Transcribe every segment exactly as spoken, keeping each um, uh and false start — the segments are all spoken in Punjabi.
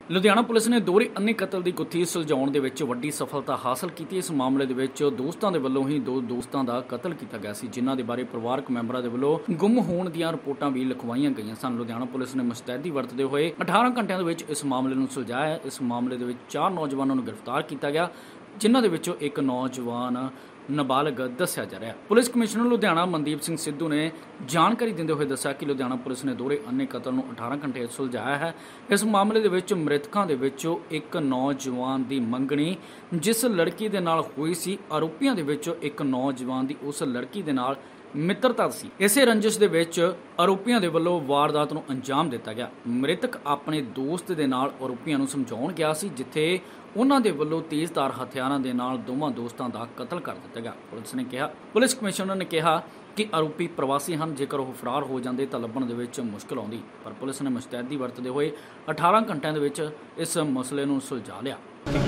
ਲੁਧਿਆਣਾ ਪੁਲਿਸ ਨੇ ਦੋਹਰੇ ਅੰਨੇ ਕਤਲ ਦੀ ਗੁੱਥੀ ਸੁਲਝਾਉਣ ਦੇ ਵਿੱਚ ਵੱਡੀ ਸਫਲਤਾ ਹਾਸਲ ਕੀਤੀ। ਇਸ ਮਾਮਲੇ ਦੇ ਵਿੱਚ ਦੋਸਤਾਂ ਦੇ ਵੱਲੋਂ ਹੀ ਦੋ ਦੋਸਤਾਂ ਦਾ ਕਤਲ ਕੀਤਾ ਗਿਆ ਸੀ, ਜਿਨ੍ਹਾਂ ਦੇ ਬਾਰੇ ਪਰਿਵਾਰਕ ਮੈਂਬਰਾਂ ਦੇ ਵੱਲੋਂ ਗੁੰਮ ਹੋਣ ਦੀਆਂ ਰਿਪੋਰਟਾਂ ਵੀ ਲਿਖਵਾਈਆਂ ਗਈਆਂ ਸਨ। ਲੁਧਿਆਣਾ ਪੁਲਿਸ ਨੇ ਮੁਸਤੈਦੀ ਵਰਤਦੇ ਹੋਏ ਅਠਾਰਾਂ ਘੰਟਿਆਂ ਦੇ ਵਿੱਚ ਇਸ ਮਾਮਲੇ ਨੂੰ ਸੁਲਝਾਇਆ। ਇਸ ਮਾਮਲੇ ਦੇ ਵਿੱਚ ਚਾਰ ਨੌਜਵਾਨਾਂ ਨੂੰ ਗ੍ਰਿਫਤਾਰ ਕੀਤਾ ਗਿਆ, ਜਿਨ੍ਹਾਂ ਦੇ ਵਿੱਚੋਂ ਇੱਕ ਨੌਜਵਾਨ ਨਾਬਾਲਗ ਦੱਸਿਆ ਜਾ ਰਿਹਾ ਹੈ। ਪੁਲਿਸ ਕਮਿਸ਼ਨਰ ਲੁਧਿਆਣਾ ਮਨਦੀਪ ਸਿੰਘ ਸਿੱਧੂ ਨੇ ਜਾਣਕਾਰੀ ਦਿੰਦੇ ਹੋਏ ਦੱਸਿਆ ਕਿ ਲੁਧਿਆਣਾ ਪੁਲਿਸ ਨੇ ਦੋਹਰੇ ਅੰਨੇ ਕਤਲ ਨੂੰ ਅਠਾਰਾਂ ਘੰਟੇ ਸੁਲਝਾਇਆ ਹੈ। ਇਸ ਮਾਮਲੇ ਦੇ ਵਿੱਚ ਮ੍ਰਿਤਕਾਂ ਦੇ ਵਿੱਚੋਂ ਇੱਕ ਨੌਜਵਾਨ ਦੀ ਮੰਗਣੀ ਜਿਸ ਲੜਕੀ ਦੇ ਨਾਲ ਹੋਈ ਸੀ, ਆਰੋਪੀਆਂ ਦੇ ਵਿੱਚੋਂ ਇੱਕ ਨੌਜਵਾਨ ਦੀ ਉਸ ਲੜਕੀ ਦੇ ਨਾਲ ਮਿੱਤਰਤਾ ਸੀ। ਇਸੇ ਰੰਜਿਸ਼ ਦੇ ਵਿੱਚ ਆਰੋਪੀਆਂ ਦੇ ਵੱਲੋਂ ਵਾਰਦਾਤ ਨੂੰ ਅੰਜਾਮ ਦਿੱਤਾ ਗਿਆ। ਮ੍ਰਿਤਕ ਆਪਣੇ ਦੋਸਤ ਦੇ ਨਾਲ ਆਰੋਪੀਆਂ ਨੂੰ ਸਮਝਾਉਣ ਗਿਆ ਸੀ, ਜਿੱਥੇ ਉਹਨਾਂ ਦੇ ਵੱਲੋਂ ਤੇਜ਼ਧਾਰ ਹਥਿਆਰਾਂ ਦੇ ਨਾਲ ਦੋਵਾਂ ਦੋਸਤਾਂ ਦਾ ਕਤਲ ਕਰ ਦਿੱਤਾ ਗਿਆ। ਪੁਲਿਸ ਨੇ ਕਿਹਾ ਪੁਲਿਸ ਕਮਿਸ਼ਨਰ ਨੇ ਕਿਹਾ ਕਿ ਆਰੋਪੀ ਪ੍ਰਵਾਸੀ ਹਨ, ਜੇਕਰ ਉਹ ਫਰਾਰ ਹੋ ਜਾਂਦੇ ਤਾਂ ਲੱਭਣ ਦੇ ਵਿੱਚ ਮੁਸ਼ਕਲ ਆਉਂਦੀ, ਪਰ ਪੁਲਿਸ ਨੇ ਮੁਸਤੈਦੀ ਵਰਤਦੇ ਹੋਏ ਅਠਾਰਾਂ ਘੰਟਿਆਂ ਦੇ ਵਿੱਚ ਇਸ ਮਸਲੇ ਨੂੰ ਸੁਲਝਾ ਲਿਆ।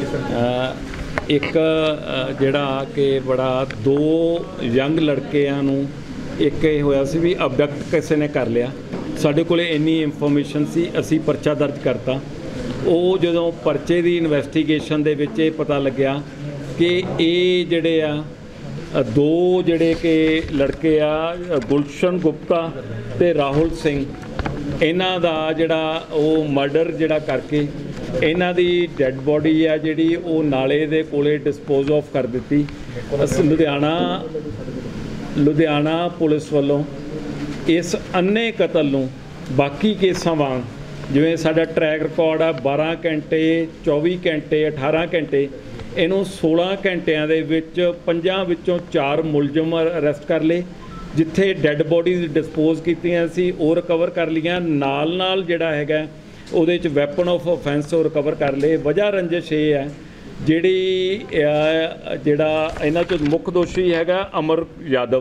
ਇੱਕ ਜਿਹੜਾ ਕਿ ਬੜਾ ਦੋ ਯੰਗ ਲੜਕਿਆਂ ਨੂੰ ਇੱਕ ਇਹ ਹੋਇਆ ਸੀ ਵੀ ਅਬਡਕਟ ਕਿਸੇ ਨੇ ਕਰ ਲਿਆ। ਸਾਡੇ ਕੋਲ ਇੰਨੀ ਇਨਫੋਰਮੇਸ਼ਨ ਸੀ, ਅਸੀਂ ਪਰਚਾ ਦਰਜ ਕਰਤਾ। ਉਹ ਜਦੋਂ ਪਰਚੇ ਦੀ ਇਨਵੈਸਟੀਗੇਸ਼ਨ ਦੇ ਵਿੱਚ ਇਹ ਪਤਾ ਲੱਗਿਆ ਕਿ ਇਹ ਜਿਹੜੇ ਆ ਦੋ ਜਿਹੜੇ ਕਿ ਲੜਕੇ ਆ ਗੁਲਸ਼ਨ ਗੁਪਤਾ ਤੇ ਰਾਹੁਲ ਸਿੰਘ, ਇਹਨਾਂ ਦਾ ਜਿਹੜਾ ਉਹ ਮਰਡਰ ਜਿਹੜਾ ਕਰਕੇ ਇਹਨਾਂ ਦੀ ਡੈੱਡ ਬੋਡੀ ਆ ਜਿਹੜੀ ਉਹ ਨਾਲੇ ਦੇ ਕੋਲੇ ਡਿਸਪੋਜ਼ ਆਫ ਕਰ ਦਿੱਤੀ। ਅਸੀਂ ਲੁਧਿਆਣਾ ਲੁਧਿਆਣਾ ਪੁਲਿਸ ਵੱਲੋਂ ਇਸ ਅੰਨੇ ਕਤਲ ਨੂੰ ਬਾਕੀ ਕੇਸਾਂ ਵਾਂਗ, ਜਿਵੇਂ ਸਾਡਾ ਟਰੈਕ ਰਿਕਾਰਡ ਆ ਬਾਰਾਂ ਘੰਟੇ ਚੌਵੀ ਘੰਟੇ ਅਠਾਰਾਂ ਘੰਟੇ, ਇਹਨੂੰ ਸੋਲਾਂ ਘੰਟਿਆਂ ਦੇ ਵਿੱਚ ਪੰਜਾਂ ਵਿੱਚੋਂ ਚਾਰ ਮੁਲਜ਼ਮ ਅਰੈਸਟ ਕਰ ਲਏ। ਜਿੱਥੇ ਡੈੱਡ ਬੋਡੀਜ਼ ਡਿਸਪੋਜ਼ ਕੀਤੀਆਂ ਸੀ ਉਹ ਰਿਕਵਰ ਕਰ ਲਈਆਂ, ਨਾਲ ਨਾਲ ਜਿਹੜਾ ਹੈਗਾ ਉਹਦੇ 'ਚ ਵੈਪਨ ਆਫ ਅਫੈਂਸ ਉਹ ਰਿਕਵਰ ਕਰ ਲਏ। ਵਜ੍ਹਾ ਰੰਜਿਸ਼ ਇਹ ਹੈ ਜਿਹੜੀ ਜਿਹੜਾ ਇਹਨਾਂ 'ਚ ਮੁੱਖ ਦੋਸ਼ੀ ਹੈਗਾ ਅਮਰ ਯਾਦਵ।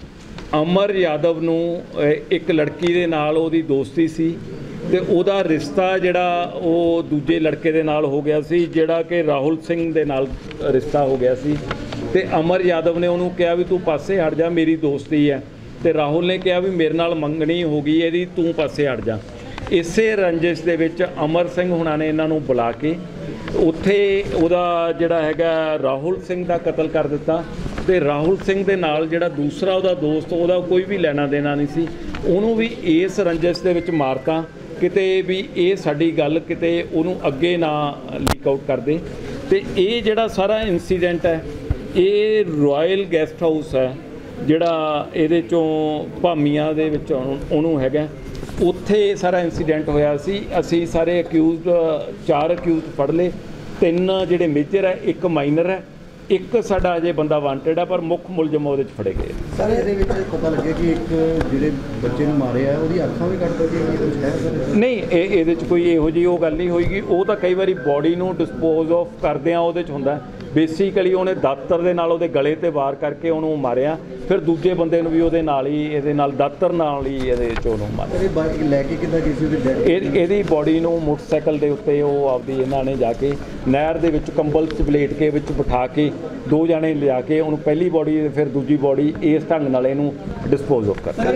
ਅਮਰ ਯਾਦਵ ਨੂੰ ਇੱਕ ਲੜਕੀ ਦੇ ਨਾਲ ਉਹਦੀ ਦੋਸਤੀ ਸੀ ਤੇ ਉਹਦਾ ਰਿਸ਼ਤਾ ਜਿਹੜਾ ਉਹ ਦੂਜੇ ਲੜਕੇ ਦੇ ਨਾਲ ਹੋ ਗਿਆ ਸੀ, ਜਿਹੜਾ ਕਿ ਰਾਹੁਲ ਸਿੰਘ ਦੇ ਨਾਲ ਰਿਸ਼ਤਾ ਹੋ ਗਿਆ ਸੀ। ਤੇ ਅਮਰ ਯਾਦਵ ਨੇ ਉਹਨੂੰ ਕਿਹਾ ਵੀ ਤੂੰ ਪਾਸੇ ਹਟ ਜਾ, ਮੇਰੀ ਦੋਸਤੀ ਹੈ, ਤੇ ਰਾਹੁਲ ਨੇ ਕਿਹਾ ਵੀ ਮੇਰੇ ਨਾਲ ਮੰਗਣੀ ਹੋ ਗਈ ਇਹਦੀ, ਤੂੰ ਪਾਸੇ ਹਟ ਜਾ। ਇਸੇ ਰੰਜਿਸ਼ ਦੇ ਵਿੱਚ ਅਮਰ ਸਿੰਘ ਹੁਣਾਂ ਨੇ ਇਹਨਾਂ ਨੂੰ ਬੁਲਾ ਕੇ ਉੱਥੇ ਉਹਦਾ ਜਿਹੜਾ ਹੈਗਾ ਰਾਹੁਲ ਸਿੰਘ ਦਾ ਕਤਲ ਕਰ ਦਿੱਤਾ। ਤੇ ਰਾਹੁਲ ਸਿੰਘ ਦੇ ਨਾਲ ਜਿਹੜਾ ਦੂਸਰਾ ਉਹਦਾ ਦੋਸਤ, ਉਹਦਾ ਕੋਈ ਵੀ ਲੈਣਾ ਦੇਣਾ ਨਹੀਂ ਸੀ, ਉਹਨੂੰ ਵੀ ਇਸ ਰੰਜਿਸ਼ ਦੇ ਵਿੱਚ ਮਾਰਤਾ ਕਿਤੇ ਵੀ ਇਹ ਸਾਡੀ ਗੱਲ ਕਿਤੇ ਉਹਨੂੰ ਅੱਗੇ ਨਾ ਲੀਕ ਆਊਟ ਕਰਦੇ। ਤੇ ਇਹ ਜਿਹੜਾ ਸਾਰਾ ਇਨਸੀਡੈਂਟ ਹੈ ਇਹ ਰਾਇਲ ਗੈਸਟ ਹਾਊਸ ਹੈ ਜਿਹੜਾ ਇਹਦੇ 'ਚੋਂ ਭਾਮੀਆਂ ਦੇ ਵਿੱਚ ਉਹਨੂੰ ਹੈਗਾ, ਉੱਥੇ ਸਾਰਾ ਇਨਸੀਡੈਂਟ ਹੋਇਆ ਸੀ। ਅਸੀਂ ਸਾਰੇ ਅਕਿਊਜ਼ਡ ਚਾਰ ਅਕਿਊਜ਼ਡ ਫੜ ਲਏ, ਤਿੰਨ ਜਿਹੜੇ ਮੇਜਰ ਹੈ, ਇੱਕ ਮਾਈਨਰ ਹੈ, ਇੱਕ ਸਾਡਾ ਅਜੇ ਬੰਦਾ ਵਾਂਟਡ ਹੈ, ਪਰ ਮੁੱਖ ਮੁਲਜ਼ਮ ਉਹਦੇ 'ਚ ਫੜੇ ਗਏ। ਸਰ ਇਹਦੇ ਵਿੱਚ ਪਤਾ ਲੱਗਿਆ ਕਿ ਇੱਕ ਜਿਹੜੇ ਬੱਚੇ ਨੂੰ ਮਾਰਿਆ ਉਹਦੀ ਅੱਖਾਂ ਵੀ ਕੱਟ ਦਿੱਤੀਆਂ ਕੁਝ ਹੈ ਸਰ? ਨਹੀਂ, ਇਹ ਇਹਦੇ 'ਚ ਕੋਈ ਇਹੋ ਜਿਹੀ ਉਹ ਗੱਲ ਨਹੀਂ ਹੋਏਗੀ। ਉਹ ਤਾਂ ਕਈ ਵਾਰੀ ਬੋਡੀ ਨੂੰ ਡਿਸਪੋਜ਼ ਆਫ ਕਰਦੇ ਆ ਉਹਦੇ 'ਚ ਹੁੰਦਾ। ਬੇਸਿਕਲੀ ਉਹਨੇ ਦਾਤਰ ਦੇ ਨਾਲ ਉਹਦੇ ਗਲੇ ਤੇ ਵਾਰ ਕਰਕੇ ਉਹਨੂੰ ਮਾਰਿਆ, ਫਿਰ ਦੂਜੇ ਬੰਦੇ ਨੂੰ ਵੀ ਉਹਦੇ ਨਾਲ ਹੀ ਇਹਦੇ ਨਾਲ ਦਾਤਰ ਨਾਲ ਹੀ ਇਹਦੇ 'ਚ ਉਹਨੂੰ ਮਾਰਿਆ। ਇਹ ਬਾਈਕ ਲੈ ਕੇ ਕਿੱਦਾਂ ਕਿਸੇ ਦੇ ਡੈਡ ਇਹ ਇਹਦੀ ਬੋਡੀ ਨੂੰ ਮੋਟਰਸਾਈਕਲ ਦੇ ਉੱਤੇ ਉਹ ਆਪਦੀ ਇਹਨਾਂ ਨੇ ਜਾ ਕੇ ਨਹਿਰ ਦੇ ਵਿੱਚ ਕੰਬਲ 'ਚ ਵਲੇਟ ਕੇ ਵਿੱਚ ਬਿਠਾ ਕੇ ਦੋ ਜਾਣੇ ਲਿਆ ਕੇ ਉਹਨੂੰ ਪਹਿਲੀ ਬੋਡੀ ਫਿਰ ਦੂਜੀ ਬੋਡੀ ਇਸ ਢੰਗ ਨਾਲ ਇਹਨੂੰ ਡਿਸਪੋਜ਼ ਆਫ ਕਰਤਾ।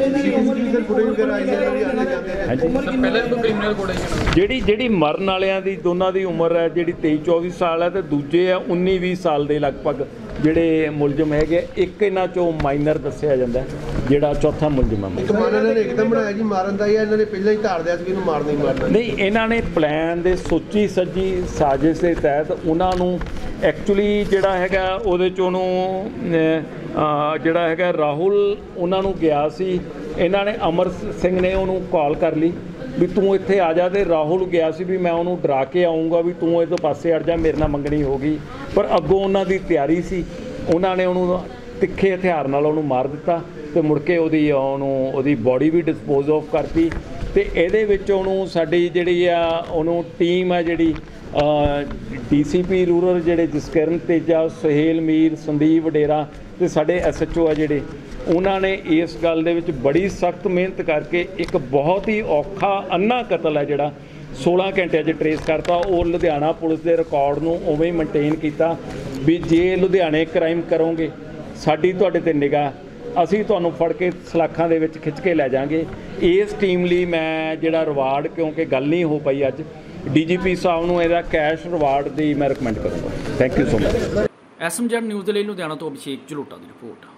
ਜਿਹੜੀ ਜਿਹੜੀ ਮਰਨ ਵਾਲਿਆਂ ਦੀ ਦੋਨਾਂ ਦੀ ਉਮਰ ਹੈ ਜਿਹੜੀ ਤੇਈ ਚੌਵੀ ਸਾਲ ਹੈ ਤੇ ਦੂਜੇ ਆ ਉੱਨੀ ਵੀਹ ਸਾਲ ਦੇ ਲਗਭਗ ਜਿਹੜੇ ਮੁਲਜ਼ਮ ਹੈਗੇ। ਇੱਕ ਇਹਨਾਂ 'ਚੋਂ ਮਾਈਨਰ ਦੱਸਿਆ ਜਾਂਦਾ ਜਿਹੜਾ ਚੌਥਾ ਮੁਲਜ਼ਮ ਹੈ। ਇਹਨਾਂ ਨੇ ਇੱਕਦਮ ਬਣਾਇਆ ਜੀ ਮਾਰਨ ਦਾ, ਜਾਂ ਇਹਨਾਂ ਨੇ ਪਹਿਲਾਂ ਹੀ ਧਾਰ ਦਿਆ ਸੀ ਕਿ ਇਹਨੂੰ ਮਾਰਨਾ ਹੀ ਮਾਰਨਾ? ਨਹੀਂ, ਇਹਨਾਂ ਨੇ ਪਲਾਨ ਦੇ ਸੋਚੀ ਸੱਜੀ ਸਾਜ਼ਿਸ਼ ਦੇ ਤਹਿਤ ਉਹਨਾਂ ਨੂੰ ਐਕਚੁਅਲੀ ਜਿਹੜਾ ਹੈਗਾ ਉਹਦੇ 'ਚ ਉਹਨੂੰ ਜਿਹੜਾ ਹੈਗਾ ਰਾਹੁਲ ਉਹਨਾਂ ਨੂੰ ਗਿਆ ਸੀ। ਇਹਨਾਂ ਨੇ ਅਮਰ ਸਿੰਘ ਨੇ ਉਹਨੂੰ ਕਾਲ ਕਰ ਲਈ ਵੀ ਤੂੰ ਇੱਥੇ ਆ ਜਾ, ਤੇ ਰਾਹੁਲ ਗਿਆ ਸੀ ਵੀ ਮੈਂ ਉਹਨੂੰ ਡਰਾ ਕੇ ਆਊਂਗਾ ਵੀ ਤੂੰ ਇਹਦੇ ਪਾਸੇ ਹਟ ਜਾ, ਮੇਰੇ ਨਾਲ ਮੰਗਣੀ ਹੋ ਗਈ। ਪਰ ਅੱਗੋਂ ਉਹਨਾਂ ਦੀ ਤਿਆਰੀ ਸੀ, ਉਹਨਾਂ ਨੇ ਉਹਨੂੰ ਤਿੱਖੇ ਹਥਿਆਰ ਨਾਲ ਉਹਨੂੰ ਮਾਰ ਦਿੱਤਾ ਤੇ ਮੁੜ ਕੇ ਉਹਦੀ ਉਹਨੂੰ ਉਹਦੀ ਬੋਡੀ ਵੀ ਡਿਸਪੋਜ਼ ਆਫ ਕਰਤੀ। ਤੇ ਇਹਦੇ ਵਿੱਚ ਉਹਨੂੰ ਸਾਡੀ ਜਿਹੜੀ ਆ ਉਹਨੂੰ ਟੀਮ ਆ ਜਿਹੜੀ ਡੀ ਸੀ ਪੀ ਰੂਰਲ ਜਿਹੜੇ ਜਸਕਿਰਨ ਤੇਜਾ, ਸੁਹੇਲ ਮੀਰ, ਸੰਦੀਪ ਵਡੇਰਾ ਤੇ ਸਾਡੇ ਐਸ ਐਚ ਓ ਆ ਜਿਹੜੇ, ਉਹਨਾਂ ਨੇ ਇਸ ਗੱਲ ਦੇ ਵਿੱਚ ਬੜੀ ਸਖਤ ਮਿਹਨਤ ਕਰਕੇ ਇੱਕ ਬਹੁਤ ਹੀ ਔਖਾ ਅੰਨਾ ਕਤਲ ਹੈ ਜਿਹੜਾ ਸੋਲਾਂ ਘੰਟਿਆਂ 'ਚ ਟਰੇਸ ਕਰਤਾ। ਉਹ ਲੁਧਿਆਣਾ ਪੁਲਿਸ ਦੇ ਰਿਕਾਰਡ ਨੂੰ ਉਵੇਂ ਹੀ ਮੇਨਟੇਨ ਕੀਤਾ ਵੀ ਜੇ ਲੁਧਿਆਣੇ ਕ੍ਰਾਈਮ ਕਰੋਗੇ ਸਾਡੀ ਤੁਹਾਡੇ 'ਤੇ ਨਿਗਾਹ, ਅਸੀਂ ਤੁਹਾਨੂੰ ਫੜ ਕੇ ਸਲਾਖਾਂ ਦੇ ਵਿੱਚ ਖਿੱਚ ਕੇ ਲੈ ਜਾਵਾਂਗੇ। ਇਸ ਟੀਮ ਲਈ ਮੈਂ ਜਿਹੜਾ ਰਿਵਾਰਡ, ਕਿਉਂਕਿ ਗੱਲ ਨਹੀਂ ਹੋ ਪਈ ਅੱਜ, ਡੀਜੀਪੀ ਸਾਹਿਬ ਨੂੰ ਇਹਦਾ ਕੈਸ਼ ਰਿਵਾਰਡ ਦੀ ਮੈਂ ਰਿਕਮੈਂਡ ਕਰੂੰਗਾ। Thank you so much. SMZ news ਦੇ ਲਈ ਲੁਧਿਆਣਾ ਤੋਂ ਅਭਿਸ਼ੇਕ ਜਲੋਟਾ ਦੀ ਰਿਪੋਰਟ।